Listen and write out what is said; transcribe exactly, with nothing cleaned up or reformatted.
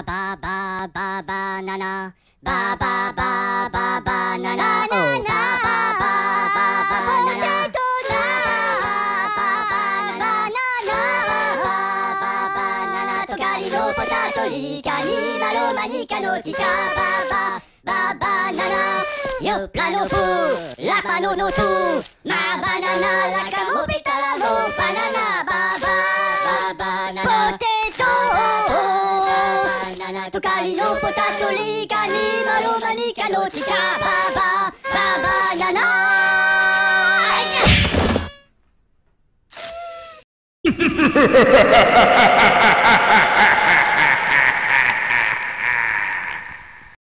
バババババナナバババババナナバババババナナポテトだバババナナトカリのポタトリカニマロマニカのチカババババナナヨプラノフラパノノツマバナナラカモピタラモバナナババババナナポテトトカリのポタトリカニマロマニカのチカババババナナハハハハハ